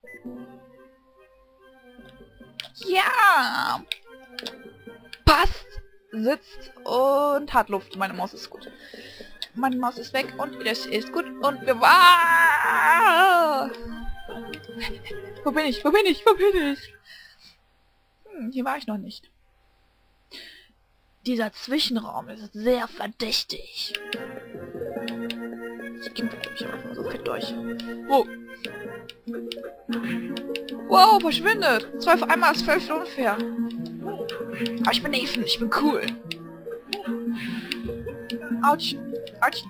Ja! Passt! Sitzt und hat Luft. Meine Maus ist gut. Meine Maus ist weg und das ist gut. Und wir... Wo bin ich? Wo bin ich? Wo bin ich? Hier war ich noch nicht. Dieser Zwischenraum ist sehr verdächtig. Ich kämpfe mich einfach mal so fett durch. Oh. Wow, verschwindet. 2 auf einmal ist völlig unfair. Aber ich bin Nathan, ich bin cool. Autsch. Autsch.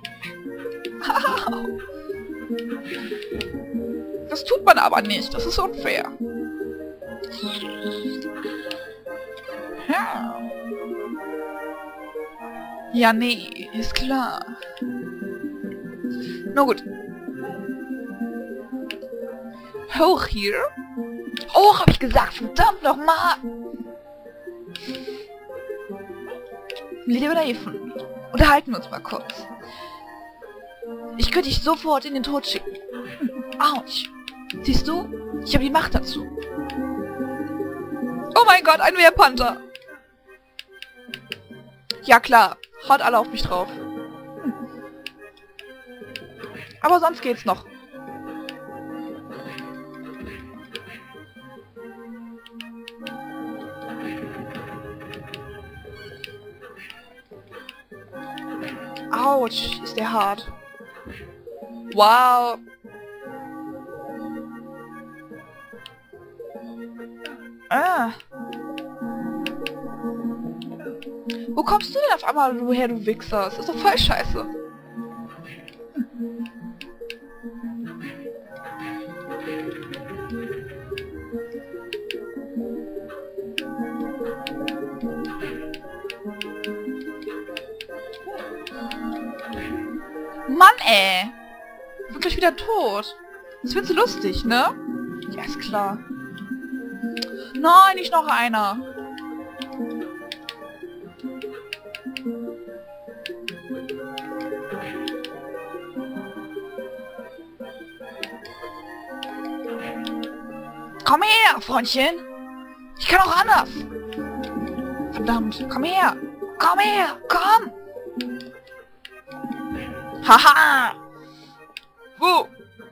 Das tut man aber nicht. Das ist unfair. Ja. Ja, nee, ist klar. Na gut. Hoch hier. Hoch, hab ich gesagt. Verdammt nochmal. Lieber Nathan, unterhalten wir uns mal kurz. Ich könnte dich sofort in den Tod schicken. Autsch. Siehst du? Ich habe die Macht dazu. Oh mein Gott, ein Wehrpanther. Ja klar, haut alle auf mich drauf. Aber sonst geht's noch. Autsch, ist der hart. Wow. Wo kommst du denn auf einmal her, du Wichser? Das ist doch voll scheiße. Mann, ey! Ich bin gleich wieder tot. Das findest du lustig, ne? Ja, ist klar. Nein, nicht noch einer. Komm her, Freundchen. Ich kann auch anders. Verdammt, komm her. Komm her, komm. Haha. Wo?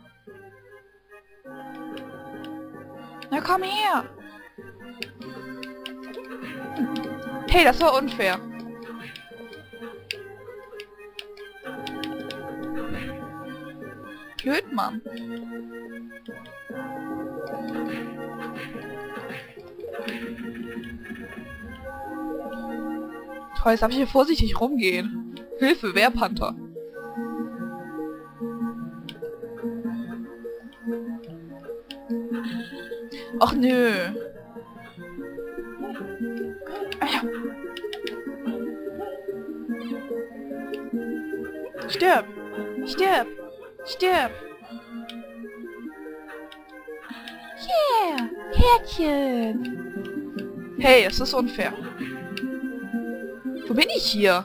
Na komm her. Hey, das war unfair. Blöd, Mann. Toll, jetzt darf ich hier vorsichtig rumgehen. Hilfe, Wehrpanther. Ach nö. Stirb! Stirb! Stirb! Yeah! Härtchen! Hey, es ist unfair. Wo bin ich hier?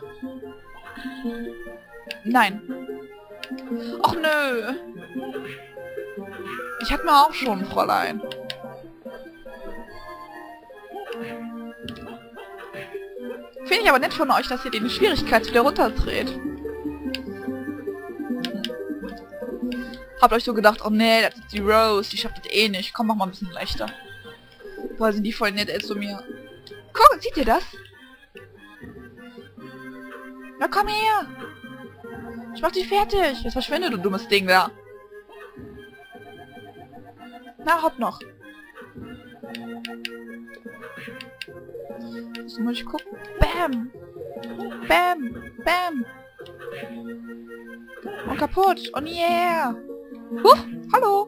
Nein. Ach nö! Ich hatte mir auch schon, Fräulein. Finde ich aber nett von euch, dass ihr den Schwierigkeit wieder runterdreht. Habt euch so gedacht, oh nee, das ist die Rose, die schafft das eh nicht. Komm, mach mal ein bisschen leichter. Boah, sind die voll nett zu mir. Guck, seht ihr das? Na komm her! Ich mach dich fertig! Jetzt verschwinde, du dummes Ding da. Na, hopp noch. Jetzt muss ich gucken. Bam! Bam! Bam! Und kaputt! Und yeah! Huch! Hallo!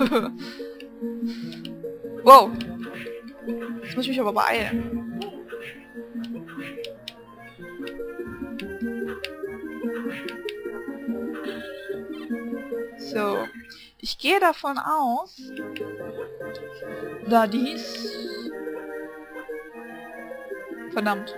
Wow! Jetzt muss ich mich aber beeilen. So. Ich gehe davon aus, da dies... Verdammt.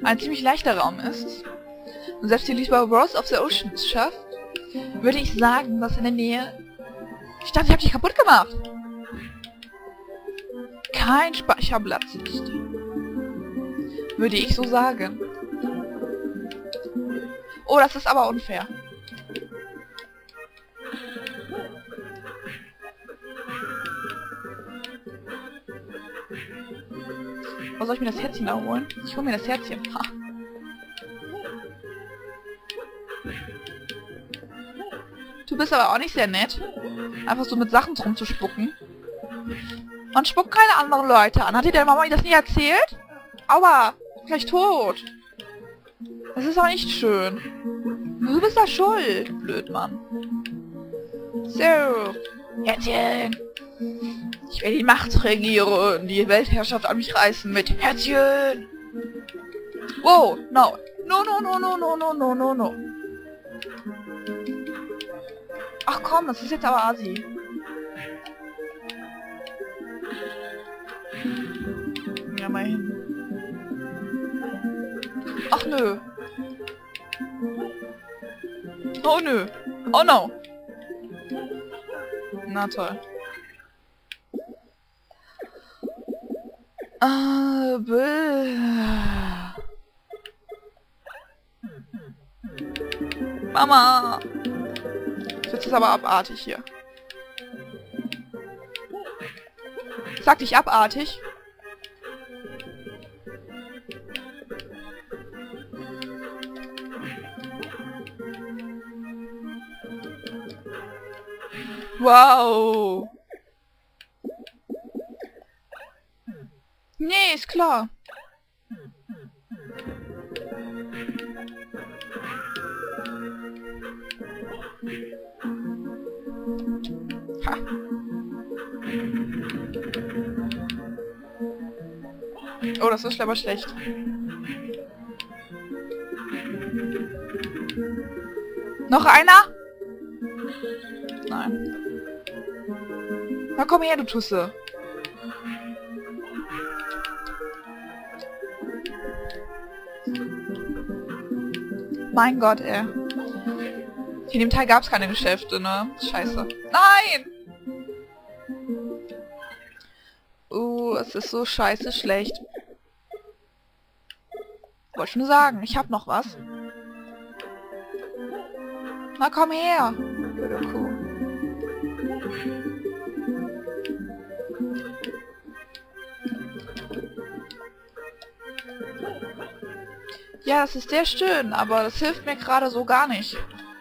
ein ziemlich leichter Raum ist und selbst die Liebe Rose of the Ocean es schafft, würde ich sagen, dass in der Nähe... Ich dachte, ich habe dich kaputt gemacht. Kein Speicherplatz ist. Würde ich so sagen. Oh, das ist aber unfair. Wo soll ich mir das Herzchen da holen? Ich hole mir das Herzchen. Ha. Du bist aber auch nicht sehr nett. Einfach so mit Sachen rumzuspucken. Man spuckt keine anderen Leute an. Hat dir deine Mama das nie erzählt? Aua, gleich tot. Das ist auch nicht schön. Du bist da schuld, Blödmann. So, Herzchen. Ich werde die Macht regieren, die Weltherrschaft an mich reißen mit Herzchen. Wow, no. No, no, no, no, no, no, no, no, no. Ach komm, das ist jetzt aber Asi. Ja, mal hin. Ach nö. Oh nö. Oh no. Na toll. Mama. Jetzt ist aber abartig hier. Sag dich abartig. Wow. Nee, ist klar. Ha. Oh, das ist aber schlecht. Noch einer? Nein. Na komm her, du Tusse. Mein Gott, ey. In dem Teil gab es keine Geschäfte, ne? Scheiße. Nein! Es ist so scheiße schlecht. Wollte schon sagen, ich hab noch was. Na komm her, blöde Kuh. Ja, das ist sehr schön, aber das hilft mir gerade so gar nicht.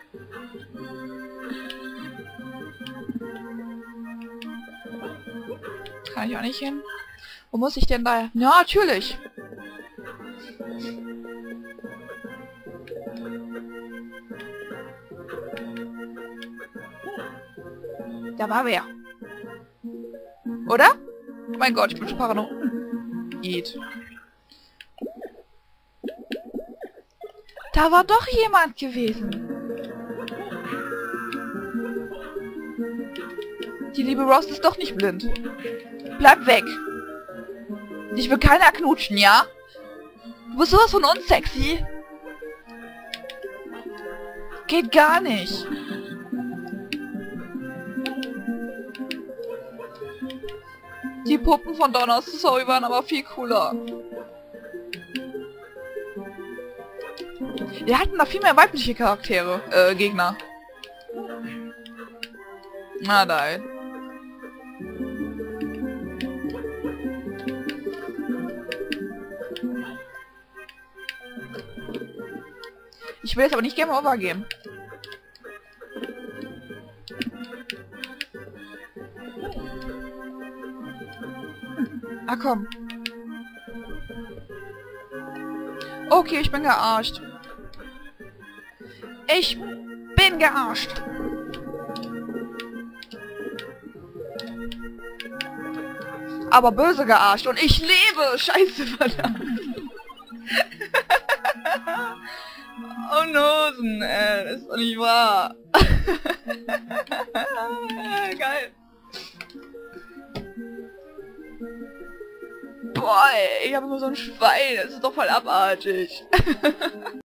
Kann ich auch nicht hin. Wo muss ich denn da? Ja, natürlich. Da war wer. Oder? Oh mein Gott, ich bin schon paranoid. Da war doch jemand gewesen. Die liebe Rose ist doch nicht blind. Bleib weg. Ich will keiner knutschen, ja? Du bist sowas von unsexy. Geht gar nicht. Die Puppen von Donner's Story waren aber viel cooler. Wir hatten da viel mehr weibliche Charaktere, Gegner. Na nein. Ich will jetzt aber nicht Game Over gehen. Ah komm. Okay, ich bin gearscht. Ich bin gearscht. Aber böse gearscht und ich lebe. Scheiße, verdammt. Oh Nosen, das ist doch nicht wahr. Geil. Boah, ey, ich habe nur so ein Schwein. Das ist doch voll abartig.